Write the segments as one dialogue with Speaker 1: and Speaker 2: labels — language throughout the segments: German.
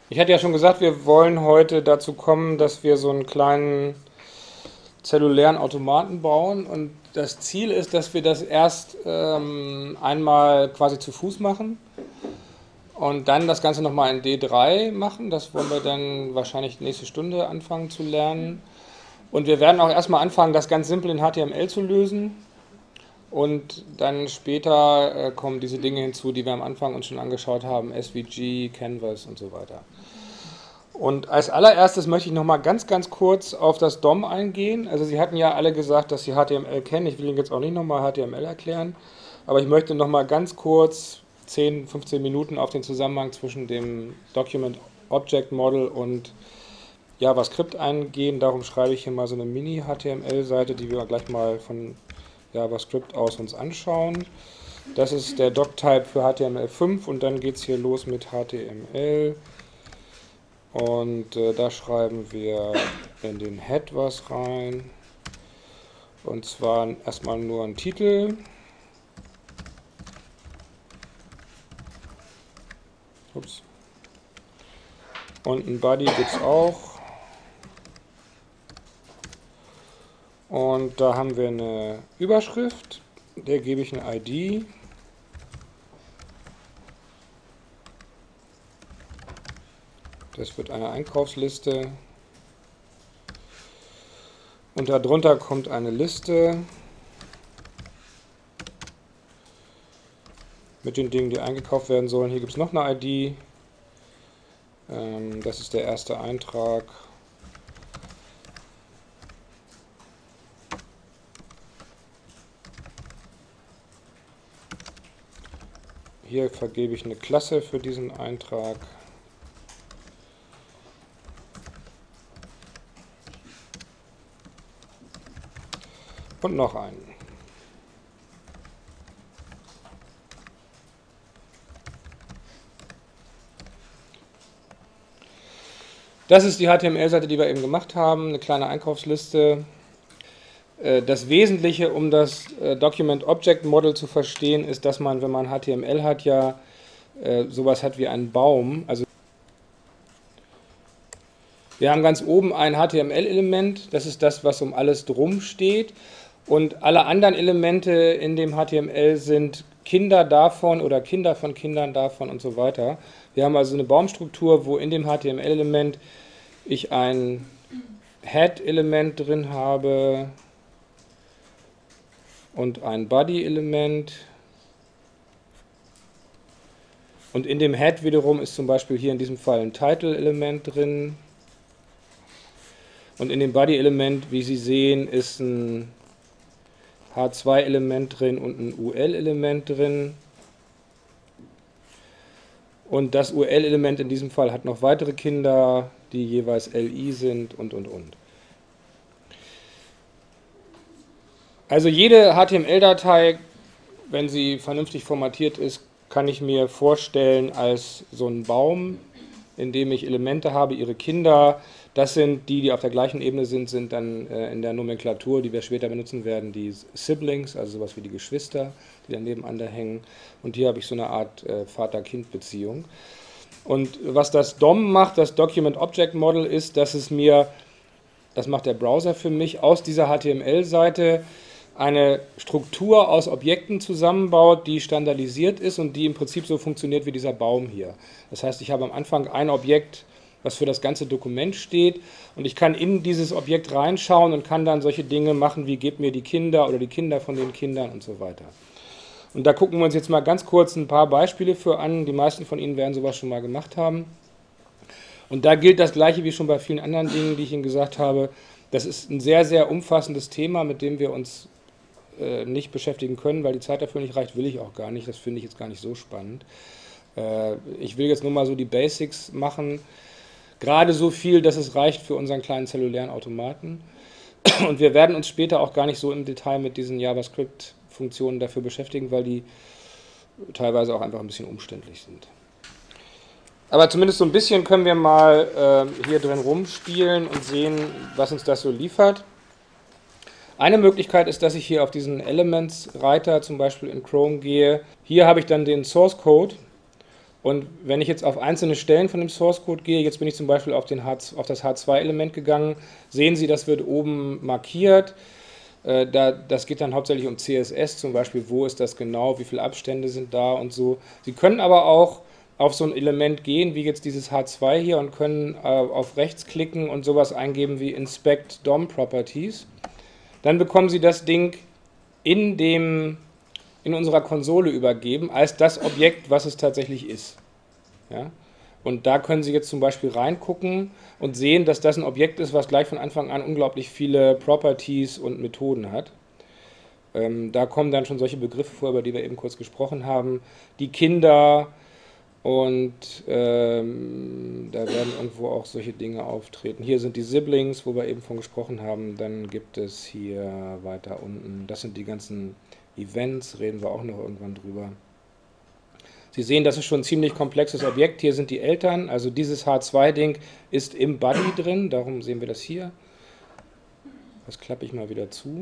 Speaker 1: Ich hatte ja schon gesagt, wir wollen heute dazu kommen, dass wir so einen kleinen zellulären Automaten bauen. Und das Ziel ist, dass wir das erst einmal quasi zu Fuß machen und dann das Ganze nochmal in D3 machen. Das wollen wir dann wahrscheinlich nächste Stunde anfangen zu lernen. Und wir werden auch erstmal anfangen, das ganz simpel in HTML zu lösen. Und dann später kommen diese Dinge hinzu, die wir am Anfang uns schon angeschaut haben, SVG, Canvas und so weiter. Und als allererstes möchte ich noch mal ganz kurz auf das DOM eingehen. Also Sie hatten ja alle gesagt, dass Sie HTML kennen. Ich will Ihnen jetzt auch nicht noch mal HTML erklären, aber ich möchte noch mal ganz kurz 10, 15 Minuten auf den Zusammenhang zwischen dem Document Object Model und JavaScript eingehen. Darum schreibe ich hier mal so eine Mini-HTML-Seite, die wir gleich mal von JavaScript aus uns anschauen. Das ist der Doc-Type für HTML5 und dann geht es hier los mit HTML. Und da schreiben wir in den Head was rein. Und zwar erstmal nur einen Titel. Ups. Und ein Body gibt es auch. Und da haben wir eine Überschrift. Der gebe ich eine ID. Das wird eine Einkaufsliste. Und darunter kommt eine Liste mit den Dingen, die eingekauft werden sollen. Hier gibt es noch eine ID. Das ist der erste Eintrag. Hier vergebe ich eine Klasse für diesen Eintrag. Und noch einen. Das ist die HTML-Seite, die wir eben gemacht haben, eine kleine Einkaufsliste. Das Wesentliche, um das Document Object Model zu verstehen, ist, dass man, wenn man HTML hat, ja sowas hat wie einen Baum. Also wir haben ganz oben ein HTML-Element, das ist das, was um alles drum steht. Und alle anderen Elemente in dem HTML sind Kinder davon oder Kinder von Kindern davon und so weiter. Wir haben also eine Baumstruktur, wo in dem HTML-Element ich ein Head-Element drin habe und ein Body-Element. Und in dem Head wiederum ist zum Beispiel hier in diesem Fall ein Title-Element drin. Und in dem Body-Element, wie Sie sehen, ist ein H2-Element drin und ein UL-Element drin. Und das UL-Element in diesem Fall hat noch weitere Kinder, die jeweils LI sind und. Also jede HTML-Datei, wenn sie vernünftig formatiert ist, kann ich mir vorstellen als so einen Baum, in dem ich Elemente habe, ihre Kinder. Das sind die auf der gleichen Ebene sind dann in der Nomenklatur, die wir später benutzen werden, die Siblings, also sowas wie die Geschwister, die dann nebeneinander hängen. Und hier habe ich so eine Art Vater-Kind-Beziehung. Und was das DOM macht, das Document Object Model, ist, dass es mir, das macht der Browser für mich, aus dieser HTML-Seite eine Struktur aus Objekten zusammenbaut, die standardisiert ist und die im Prinzip so funktioniert wie dieser Baum hier. Das heißt, ich habe am Anfang ein Objekt, was für das ganze Dokument steht, und ich kann in dieses Objekt reinschauen und kann dann solche Dinge machen wie gebt mir die Kinder oder die Kinder von den Kindern und so weiter. Und da gucken wir uns jetzt mal ganz kurz ein paar Beispiele für an. Die meisten von Ihnen werden sowas schon mal gemacht haben. Und da gilt das Gleiche wie schon bei vielen anderen Dingen, die ich Ihnen gesagt habe. Das ist ein sehr umfassendes Thema, mit dem wir uns nicht beschäftigen können, weil die Zeit dafür nicht reicht, will ich auch gar nicht. Das finde ich jetzt gar nicht so spannend. Ich will jetzt nur mal so die Basics machen. Gerade so viel, dass es reicht für unseren kleinen zellulären Automaten. Und wir werden uns später auch gar nicht so im Detail mit diesen JavaScript-Funktionen dafür beschäftigen, weil die teilweise auch einfach ein bisschen umständlich sind. Aber zumindest so ein bisschen können wir mal hier drin rumspielen und sehen, was uns das so liefert. Eine Möglichkeit ist, dass ich hier auf diesen Elements-Reiter zum Beispiel in Chrome gehe. Hier habe ich dann den Source Code Und wenn ich jetzt auf einzelne Stellen von dem Source Code gehe, jetzt bin ich zum Beispiel auf das H2-Element gegangen, sehen Sie, das wird oben markiert. Das geht dann hauptsächlich um CSS, zum Beispiel, wo ist das genau, wie viele Abstände sind da und so. Sie können aber auch auf so ein Element gehen, wie jetzt dieses H2 hier, und können auf rechts klicken und sowas eingeben wie Inspect DOM Properties. Dann bekommen Sie das Ding in unserer Konsole übergeben, als das Objekt, was es tatsächlich ist. Ja? Und da können Sie jetzt zum Beispiel reingucken und sehen, dass das ein Objekt ist, was gleich von Anfang an unglaublich viele Properties und Methoden hat. Da kommen dann schon solche Begriffe vor, über die wir eben kurz gesprochen haben. Die Kinder, und da werden irgendwo auch solche Dinge auftreten. Hier sind die Siblings, wo wir eben von gesprochen haben. Dann gibt es hier weiter unten, das sind die ganzen Events, reden wir auch noch irgendwann drüber. Sie sehen, das ist schon ein ziemlich komplexes Objekt. Hier sind die Eltern, also dieses H2-Ding ist im Body drin, darum sehen wir das hier. Das klappe ich mal wieder zu.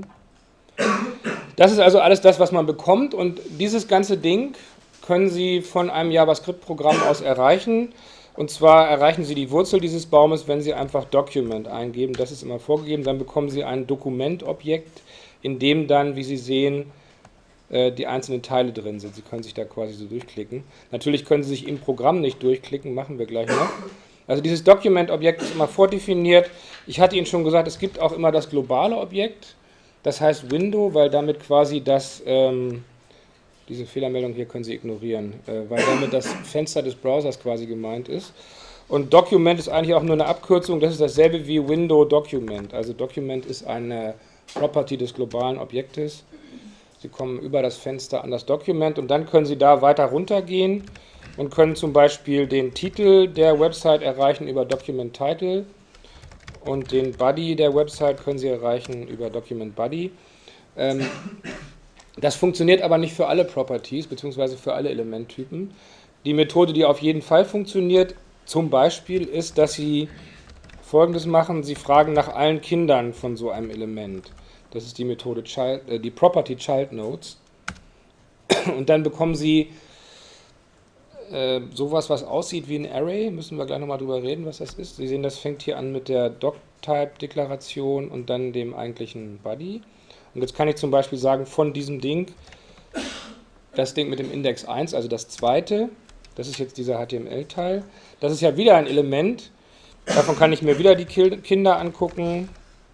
Speaker 1: Das ist also alles das, was man bekommt, und dieses ganze Ding können Sie von einem JavaScript-Programm aus erreichen. Und zwar erreichen Sie die Wurzel dieses Baumes, wenn Sie einfach Document eingeben. Das ist immer vorgegeben. Dann bekommen Sie ein Dokumentobjekt, in dem dann, wie Sie sehen, die einzelnen Teile drin sind. Sie können sich da quasi so durchklicken. Natürlich können Sie sich im Programm nicht durchklicken, machen wir gleich noch. Also dieses Document-Objekt ist immer vordefiniert. Ich hatte Ihnen schon gesagt, es gibt auch immer das globale Objekt. Das heißt Window, weil damit quasi diese Fehlermeldung hier können Sie ignorieren, weil damit das Fenster des Browsers quasi gemeint ist. Und Document ist eigentlich auch nur eine Abkürzung, das ist dasselbe wie Window Document. Also Document ist eine Property des globalen Objektes. Sie kommen über das Fenster an das Document und dann können Sie da weiter runtergehen und können zum Beispiel den Titel der Website erreichen über Document Title und den Body der Website können Sie erreichen über Document Body. Das funktioniert aber nicht für alle Properties bzw. für alle Elementtypen. Die Methode, die auf jeden Fall funktioniert, zum Beispiel, ist, dass Sie Folgendes machen: Sie fragen nach allen Kindern von so einem Element. Das ist die Methode die Property Child Nodes. Und dann bekommen Sie sowas, was aussieht wie ein Array. Müssen wir gleich nochmal drüber reden, was das ist. Sie sehen, das fängt hier an mit der Doctype-Deklaration und dann dem eigentlichen Body. Und jetzt kann ich zum Beispiel sagen, von diesem Ding, das Ding mit dem Index 1, also das zweite, das ist jetzt dieser HTML-Teil, das ist ja wieder ein Element. Davon kann ich mir wieder die Kinder angucken.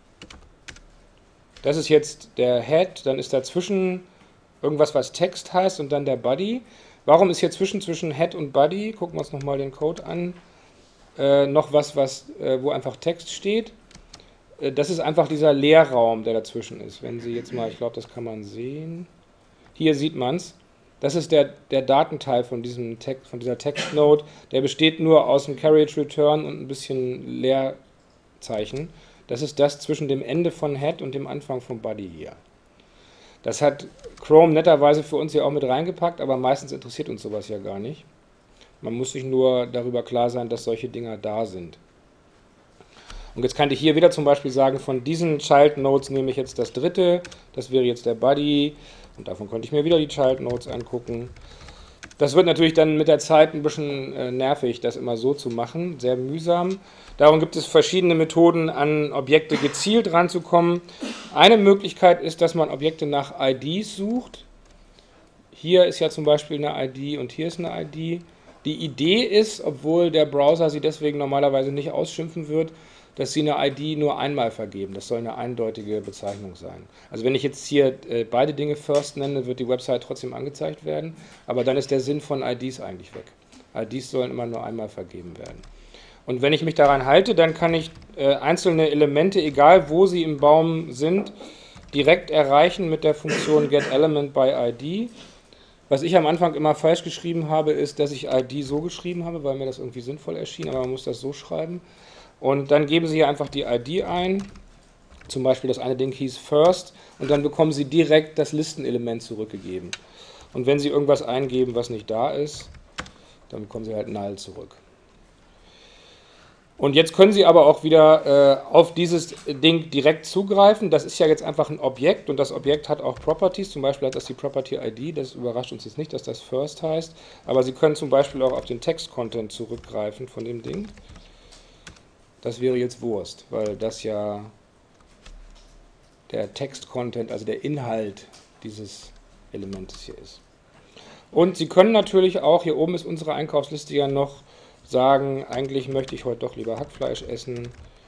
Speaker 1: Das ist jetzt der Head, dann ist dazwischen irgendwas, was Text heißt, und dann der Body. Warum ist hier zwischen Head und Body, gucken wir uns nochmal den Code an, noch was, wo einfach Text steht? Das ist einfach dieser Leerraum, der dazwischen ist. Wenn Sie jetzt mal, ich glaube, das kann man sehen. Hier sieht man es. Das ist der Datenteil von dieser Text-Node. Der besteht nur aus einem Carriage Return und ein bisschen Leerzeichen. Das ist das zwischen dem Ende von Head und dem Anfang von Body hier. Das hat Chrome netterweise für uns hier auch mit reingepackt, aber meistens interessiert uns sowas ja gar nicht. Man muss sich nur darüber klar sein, dass solche Dinger da sind. Und jetzt kann ich hier wieder zum Beispiel sagen, von diesen Child Nodes nehme ich jetzt das dritte, das wäre jetzt der Body, und davon konnte ich mir wieder die Child Nodes angucken. Das wird natürlich dann mit der Zeit ein bisschen nervig, das immer so zu machen, sehr mühsam. Darum gibt es verschiedene Methoden, an Objekte gezielt ranzukommen. Eine Möglichkeit ist, dass man Objekte nach IDs sucht. Hier ist ja zum Beispiel eine ID und hier ist eine ID. Die Idee ist, obwohl der Browser sie deswegen normalerweise nicht ausschimpfen wird, dass sie eine ID nur einmal vergeben. Das soll eine eindeutige Bezeichnung sein. Also wenn ich jetzt hier beide Dinge first nenne, wird die Website trotzdem angezeigt werden, aber dann ist der Sinn von IDs eigentlich weg. IDs sollen immer nur einmal vergeben werden. Und wenn ich mich daran halte, dann kann ich einzelne Elemente, egal wo sie im Baum sind, direkt erreichen mit der Funktion getElementById. Was ich am Anfang immer falsch geschrieben habe, ist, dass ich ID so geschrieben habe, weil mir das irgendwie sinnvoll erschien, aber man muss das so schreiben. Und dann geben Sie hier einfach die ID ein, zum Beispiel das eine Ding hieß First, und dann bekommen Sie direkt das Listenelement zurückgegeben. Und wenn Sie irgendwas eingeben, was nicht da ist, dann bekommen Sie halt Null zurück. Und jetzt können Sie aber auch wieder auf dieses Ding direkt zugreifen. Das ist ja jetzt einfach ein Objekt und das Objekt hat auch Properties. Zum Beispiel hat das die Property ID. Das überrascht uns jetzt nicht, dass das First heißt. Aber Sie können zum Beispiel auch auf den Text-Content zurückgreifen von dem Ding. Das wäre jetzt Wurst, weil das ja der Text-Content, also der Inhalt dieses Elementes hier ist. Und Sie können natürlich auch, hier oben ist unsere Einkaufsliste ja noch, sagen, eigentlich möchte ich heute doch lieber Hackfleisch essen.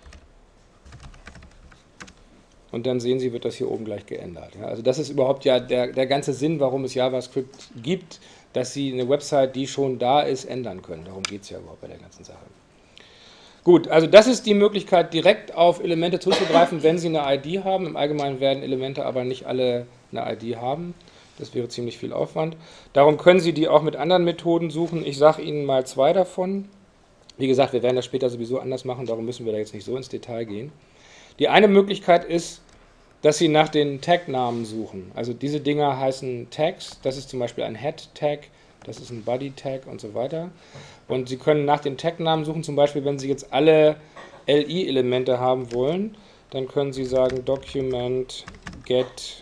Speaker 1: Und dann sehen Sie, wird das hier oben gleich geändert. Ja, also das ist überhaupt ja der ganze Sinn, warum es JavaScript gibt, dass Sie eine Website, die schon da ist, ändern können. Darum geht es ja überhaupt bei der ganzen Sache. Gut, also das ist die Möglichkeit, direkt auf Elemente zuzugreifen, wenn Sie eine ID haben. Im Allgemeinen werden Elemente aber nicht alle eine ID haben. Das wäre ziemlich viel Aufwand. Darum können Sie die auch mit anderen Methoden suchen. Ich sage Ihnen mal zwei davon. Wie gesagt, wir werden das später sowieso anders machen, darum müssen wir da jetzt nicht so ins Detail gehen. Die eine Möglichkeit ist, dass Sie nach den Tag-Namen suchen. Also diese Dinger heißen Tags. Das ist zum Beispiel ein Head-Tag, das ist ein Body-Tag und so weiter. Und Sie können nach den Tag-Namen suchen, zum Beispiel, wenn Sie jetzt alle LI-Elemente haben wollen, dann können Sie sagen Document Get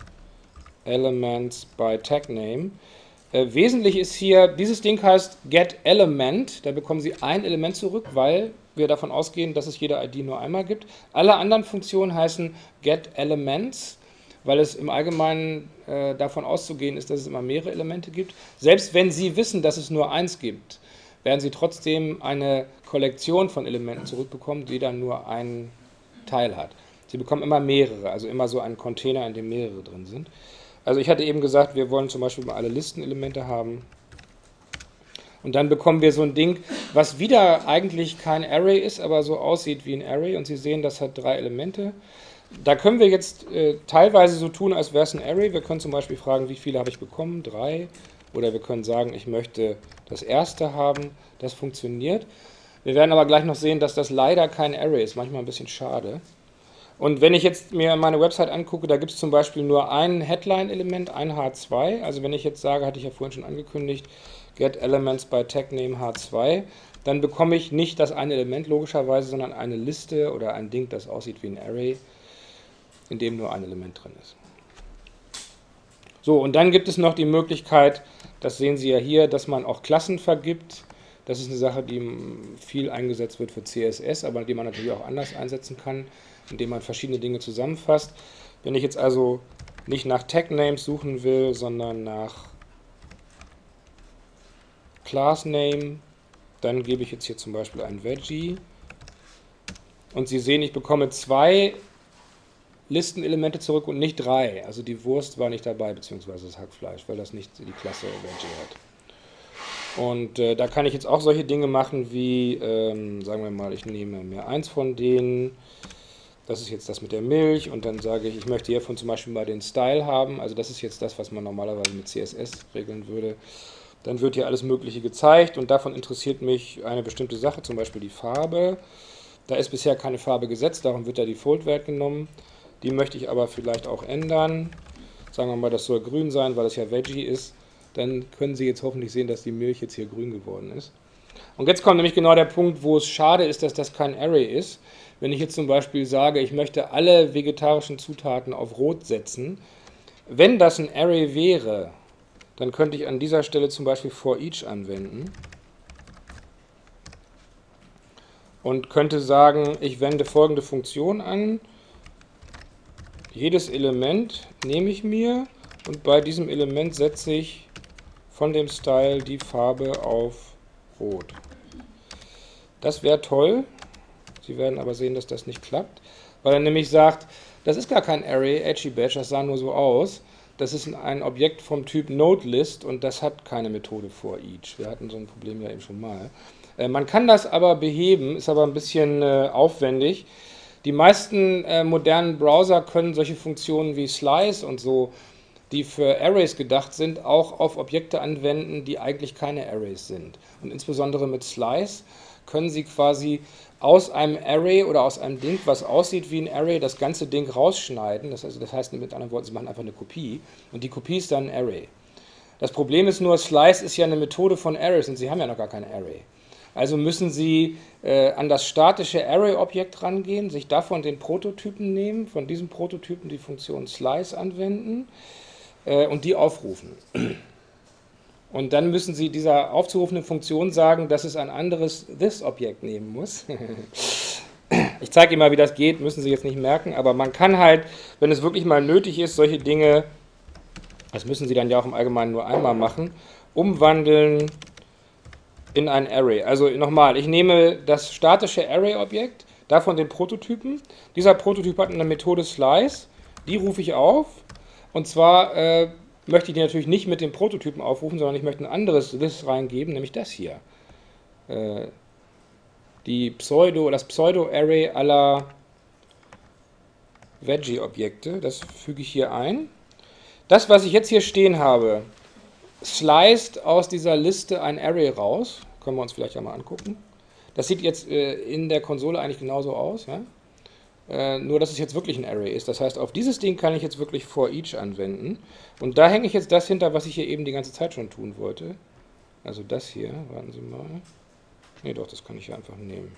Speaker 1: Elements by Tag Name. Wesentlich ist hier, dieses Ding heißt getElement, da bekommen Sie ein Element zurück, weil wir davon ausgehen, dass es jede ID nur einmal gibt. Alle anderen Funktionen heißen getElements, weil es im Allgemeinen davon auszugehen ist, dass es immer mehrere Elemente gibt. Selbst wenn Sie wissen, dass es nur eins gibt, werden Sie trotzdem eine Kollektion von Elementen zurückbekommen, die dann nur einen Teil hat. Sie bekommen immer mehrere, also immer so einen Container, in dem mehrere drin sind. Also ich hatte eben gesagt, wir wollen zum Beispiel mal alle Listenelemente haben. Und dann bekommen wir so ein Ding, was wieder eigentlich kein Array ist, aber so aussieht wie ein Array. Und Sie sehen, das hat 3 Elemente. Da können wir jetzt teilweise so tun, als wäre es ein Array. Wir können zum Beispiel fragen, wie viele habe ich bekommen? 3. Oder wir können sagen, ich möchte das erste haben. Das funktioniert. Wir werden aber gleich noch sehen, dass das leider kein Array ist. Manchmal ein bisschen schade. Und wenn ich jetzt mir meine Website angucke, da gibt es zum Beispiel nur ein Headline-Element, ein H2. Also wenn ich jetzt sage, hatte ich ja vorhin schon angekündigt, get elements by tag name H2, dann bekomme ich nicht das eine Element logischerweise, sondern eine Liste oder ein Ding, das aussieht wie ein Array, in dem nur ein Element drin ist. So, und dann gibt es noch die Möglichkeit, das sehen Sie ja hier, dass man auch Klassen vergibt. Das ist eine Sache, die viel eingesetzt wird für CSS, aber die man natürlich auch anders einsetzen kann, indem man verschiedene Dinge zusammenfasst. Wenn ich jetzt also nicht nach Tag Names suchen will, sondern nach Class Name, dann gebe ich jetzt hier zum Beispiel ein Veggie. Und Sie sehen, ich bekomme 2 Listenelemente zurück und nicht 3. Also die Wurst war nicht dabei, beziehungsweise das Hackfleisch, weil das nicht die Klasse Veggie hat. Und da kann ich jetzt auch solche Dinge machen wie, sagen wir mal, ich nehme mir eins von denen. Das ist jetzt das mit der Milch und dann sage ich, ich möchte hiervon zum Beispiel mal den Style haben. Also das ist jetzt das, was man normalerweise mit CSS regeln würde. Dann wird hier alles Mögliche gezeigt und davon interessiert mich eine bestimmte Sache, zum Beispiel die Farbe. Da ist bisher keine Farbe gesetzt, darum wird der Default-Wert genommen. Die möchte ich aber vielleicht auch ändern. Sagen wir mal, das soll grün sein, weil das ja Veggie ist. Dann können Sie jetzt hoffentlich sehen, dass die Milch jetzt hier grün geworden ist. Und jetzt kommt nämlich genau der Punkt, wo es schade ist, dass das kein Array ist. Wenn ich jetzt zum Beispiel sage, ich möchte alle vegetarischen Zutaten auf Rot setzen, wenn das ein Array wäre, dann könnte ich an dieser Stelle zum Beispiel for each anwenden und könnte sagen, ich wende folgende Funktion an. Jedes Element nehme ich mir und bei diesem Element setze ich von dem Style die Farbe auf Rot. Das wäre toll. Sie werden aber sehen, dass das nicht klappt, weil er nämlich sagt, das ist gar kein Array, Edgy Badge, das sah nur so aus. Das ist ein Objekt vom Typ NodeList und das hat keine Methode for each. Wir hatten so ein Problem ja eben schon mal. Man kann das aber beheben, ist aber ein bisschen aufwendig. Die meisten modernen Browser können solche Funktionen wie Slice und so, die für Arrays gedacht sind, auch auf Objekte anwenden, die eigentlich keine Arrays sind. Und insbesondere mit Slice können Sie quasi aus einem Array oder aus einem Ding, was aussieht wie ein Array, das ganze Ding rausschneiden. Das heißt mit anderen Worten, Sie machen einfach eine Kopie und die Kopie ist dann ein Array. Das Problem ist nur, Slice ist ja eine Methode von Arrays und Sie haben ja noch gar keine Array. Also müssen Sie an das statische Array-Objekt rangehen, sich davon den Prototypen nehmen, von diesem Prototypen die Funktion Slice anwenden und die aufrufen. Und dann müssen Sie dieser aufzurufenden Funktion sagen, dass es ein anderes This-Objekt nehmen muss. Ich zeige Ihnen mal, wie das geht, müssen Sie jetzt nicht merken, aber man kann halt, wenn es wirklich mal nötig ist, solche Dinge, das müssen Sie dann ja auch im Allgemeinen nur einmal machen, umwandeln in ein Array. Also nochmal, ich nehme das statische Array-Objekt, davon den Prototypen. Dieser Prototyp hat eine Methode Slice, die rufe ich auf. Und zwar möchte ich die natürlich nicht mit dem Prototypen aufrufen, sondern ich möchte ein anderes This reingeben, nämlich das hier. Das Pseudo-Array aller Veggie-Objekte, das füge ich hier ein. Das, was ich jetzt hier stehen habe, sliced aus dieser Liste ein Array raus. Können wir uns vielleicht ja mal angucken. Das sieht jetzt in der Konsole eigentlich genauso aus. Ja? Nur, dass es jetzt wirklich ein Array ist. Das heißt, auf dieses Ding kann ich jetzt wirklich for each anwenden. Und da hänge ich jetzt das hinter, was ich hier eben die ganze Zeit schon tun wollte. Also das hier, warten Sie mal. Ne, doch, das kann ich ja einfach nehmen.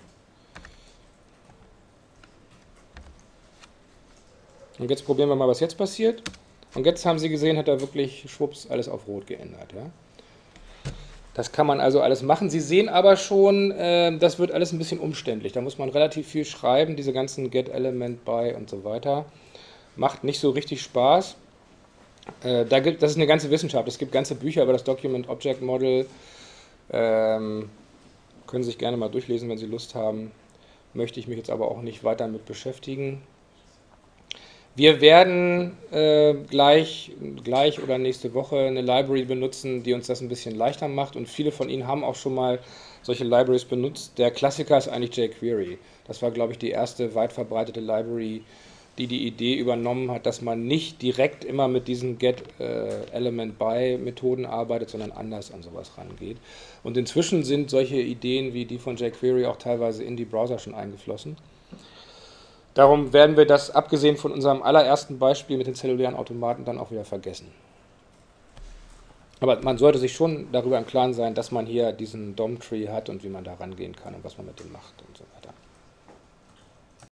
Speaker 1: Und jetzt probieren wir mal, was jetzt passiert. Und jetzt haben Sie gesehen, hat er wirklich schwupps alles auf Rot geändert. Ja? Das kann man also alles machen. Sie sehen aber schon, das wird alles ein bisschen umständlich. Da muss man relativ viel schreiben, diese ganzen Get-Element-By und so weiter. Macht nicht so richtig Spaß. Das ist eine ganze Wissenschaft. Es gibt ganze Bücher über das Document Object Model. Können Sie sich gerne mal durchlesen, wenn Sie Lust haben. Möchte ich mich jetzt aber auch nicht weiter mit beschäftigen. Wir werden gleich oder nächste Woche eine Library benutzen, die uns das ein bisschen leichter macht, und viele von Ihnen haben auch schon mal solche Libraries benutzt. Der Klassiker ist eigentlich jQuery. Das war, glaube ich, die erste weit verbreitete Library, die die Idee übernommen hat, dass man nicht direkt immer mit diesen Get-Element-By-Methoden arbeitet, sondern anders an sowas rangeht. Und inzwischen sind solche Ideen wie die von jQuery auch teilweise in die Browser schon eingeflossen. Darum werden wir das, abgesehen von unserem allerersten Beispiel mit den zellulären Automaten, dann auch wieder vergessen. Aber man sollte sich schon darüber im Klaren sein, dass man hier diesen DOM-Tree hat und wie man da rangehen kann und was man mit dem macht und so weiter.